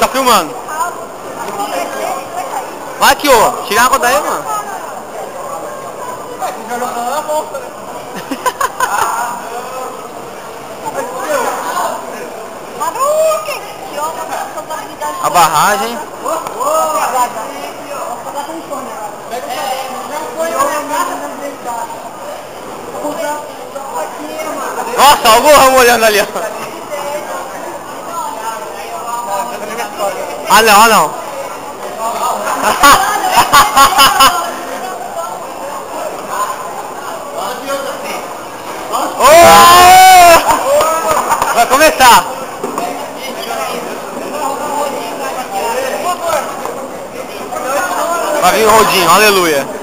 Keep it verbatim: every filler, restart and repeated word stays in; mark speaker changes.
Speaker 1: tá filmando. Vai aqui, ó. Tira a água daí, mano. A barragem. Nossa, olha o Gorrão olhando ali, ó. Ah não, ah não. Oh! Vai começar. Vai vir o rodinho, aleluia.